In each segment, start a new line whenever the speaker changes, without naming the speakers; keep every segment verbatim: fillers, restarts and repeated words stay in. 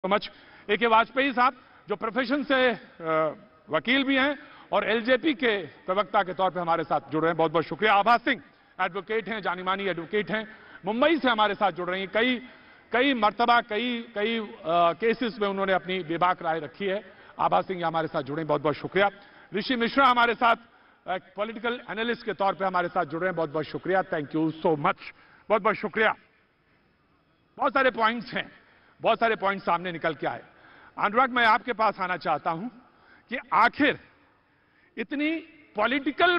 Much ए के वाजपेयी साहब जो प्रोफेशन से वकील भी हैं और एलजेपी के प्रवक्ता के तौर पे हमारे साथ जुड़ रहे हैं, बहुत बहुत शुक्रिया। आभा सिंह एडवोकेट हैं, जानी मानी एडवोकेट हैं, मुंबई से हमारे साथ जुड़ रही हैं। कई कई मर्तबा कई कई केसेस में उन्होंने अपनी बेबाक राय रखी है। आभा सिंह हमारे साथ जुड़े हैं, बहुत बहुत शुक्रिया। ऋषि मिश्रा हमारे साथ पॉलिटिकल एनालिस्ट के तौर पर हमारे साथ जुड़ रहे हैं, बहुत बहुत शुक्रिया। थैंक यू सो मच, बहुत बहुत शुक्रिया। बहुत सारे पॉइंट्स हैं, बहुत सारे पॉइंट सामने निकल के आए। अनुराग, मैं आपके पास आना चाहता हूं कि आखिर इतनी पॉलिटिकल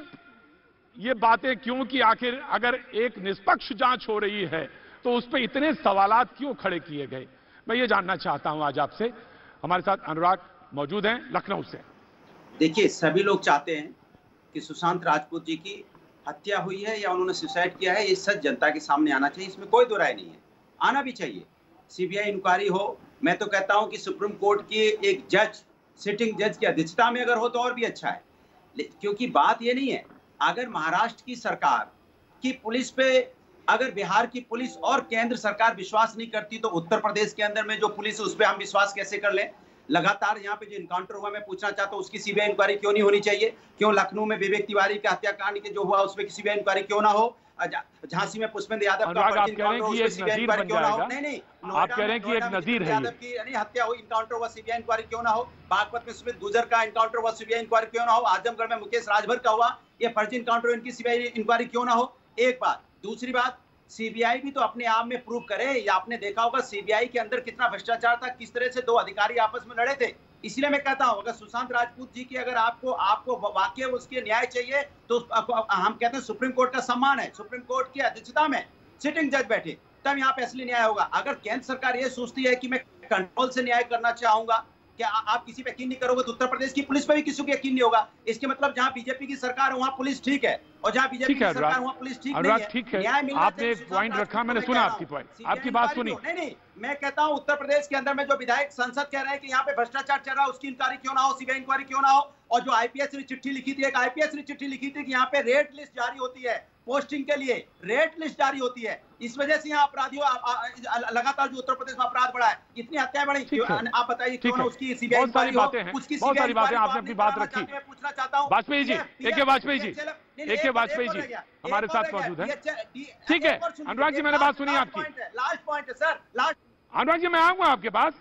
ये बातें क्यों, कि आखिर अगर एक निष्पक्ष जांच हो रही है तो उस पर इतने सवालात क्यों खड़े किए गए, मैं ये जानना चाहता हूं आज आपसे। हमारे साथ अनुराग मौजूद हैं लखनऊ से।
देखिए, सभी लोग चाहते हैं कि सुशांत राजपूत जी की हत्या हुई है या उन्होंने सुसाइड किया है, ये सच जनता के सामने आना चाहिए, इसमें कोई दो राय नहीं है, आना भी चाहिए। सीबीआई इंक्वायरी हो, मैं तो कहता हूं कि सुप्रीम कोर्ट की एक जज, सिटिंग जज की अध्यक्षता में अगर हो तो और भी अच्छा है, क्योंकि बात ये नहीं है, अगर महाराष्ट्र की सरकार की पुलिस पे, अगर बिहार की पुलिस और केंद्र सरकार विश्वास नहीं करती तो उत्तर प्रदेश के अंदर में जो पुलिस है उस पर हम विश्वास कैसे कर लें। लगातार यहाँ पे जो इनकाउंटर हुआ, मैं पूछना चाहता हूँ उसकी सीबीआई इंक्वायरी क्यों नहीं होनी चाहिए? क्यों लखनऊ में विवेक तिवारी के हत्याकांड के जो हुआ उस पर सीबीआई इंक्वायरी क्यों ना हो? झांसी में पुष्पेंद्र यादव का
इनकाउंटर क्यों ना हो?
नहीं नहीं,
आप कह रहे हैं कि एक नजीर है,
यादव की यानी हत्या हुई, इनकाउंटर हुआ, सीबीआई इंक्वायरी क्यों ना हो? बागपत में सुमित गुजर का इनकाउंटर हुआ, सीबीआई इंक्वायरी क्यों ना हो? आजमगढ़ में मुकेश राजभर का हुआ, ये फर्जी इनकाउंटर, इनकी सीबीआई इंक्वायरी क्यों ना हो? एक बात। दूसरी बात, सीबीआई भी तो अपने आप में प्रूव करे। या आपने देखा होगा सीबीआई के अंदर कितना भ्रष्टाचार था, किस तरह से दो अधिकारी आपस में लड़े थे। इसलिए मैं कहता हूं, अगर सुशांत राजपूत जी की अगर आपको आपको वाकई उसके न्याय चाहिए तो हम कहते हैं सुप्रीम कोर्ट का सम्मान है, सुप्रीम कोर्ट की अध्यक्षता में सिटिंग जज बैठे, तब यहाँ पे असली न्याय होगा। अगर केंद्र सरकार ये सोचती है कि मैं कंट्रोल से न्याय करना चाहूंगा, क्या आप किसी पे यकीन नहीं करोगे तो उत्तर प्रदेश की पुलिस पे भी किसी को यकीन नहीं होगा। इसके मतलब जहां बीजेपी की सरकार है वहां पुलिस ठीक है, और जहां बीजेपी की सरकार वहां पुलिस ठीक नहीं है।
ठीक है, आपने एक पॉइंट रखा, मैंने सुना आपकी पॉइंट, आपकी बात सुनी।
नहीं नहीं, मैं कहता हूं उत्तर प्रदेश के अंदर में जो विधायक संसद कह रहे हैं कि यहाँ पे भ्रष्टाचार चल रहा है, उसकी इंक्वायरी क्यों ना हो, सीबीआई इंक्वायरी क्यों ना हो? और जो आईपीएस ने चिट्ठी लिखी थी, एक आईपीएस ने चिट्ठी लिखी थी कि यहाँ पे रेट लिस्ट जारी होती है, पोस्टिंग के लिए रेट लिस्ट जारी होती है, इस वजह से यहाँ अपराधियों लगातार जो उत्तर प्रदेश में अपराध बढ़ा है, इतनी हत्याएं बढ़ी, आप बताइए क्यों ना उसकी सीबीआई इंक्वायरी हो? उसकी
बहुत सारी बातें आपने अपनी बात रखी।
मैं पूछना चाहता हूँ,
वाजपेयी जी, ए के वाजपेयी जी, ए के वाजपेयी जी हमारे साथ मौजूद हैं। ठीक है अनुराग जी, मैंने बात सुनी आपकी।
लास्ट पॉइंट है सर, लास्ट।
अनुराग जी, मैं आऊंगा आपके पास।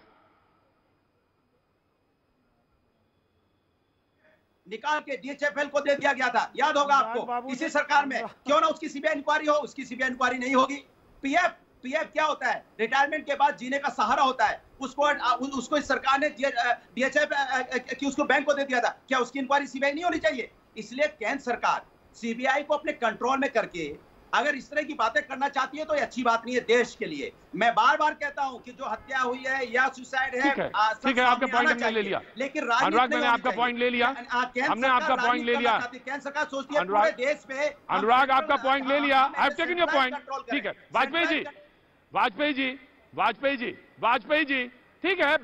निकाल के डीएचएफएल को दे दिया गया था, याद होगा आपको, इसी सरकार में। क्यों ना उसकी सीबीआई इंक्वायरी हो? उसकी सीबीआई इंक्वायरी नहीं होगी। पीएफ पीएफ क्या होता है? रिटायरमेंट के बाद जीने का सहारा होता है, उसको उसको इस सरकार ने डीएचएफ की उसको बैंक को दे दिया था, क्या उसकी इंक्वायरी सीबीआई नहीं होनी चाहिए? इसलिए केंद्र सरकार सीबीआई को अपने कंट्रोल में करके अगर इस तरह की बातें करना चाहती है तो ये अच्छी बात नहीं है देश के लिए। मैं बार बार कहता हूं कि जो हत्या हुई है या सुसाइड है,
ठीक है, आपका पॉइंट हमने ले लिया,
लेकिन
अनुराग मैंने आपका पॉइंट ले लिया, हमने आपका पॉइंट ले लिया।
केंद्र सरकार सोचती है पूरे देश में।
अनुराग आपका पॉइंट ले लिया, I have taken your point. ठीक है वाजपेयी जी, वाजपेयी जी, वाजपेयी जी, वाजपेयी जी, ठीक है।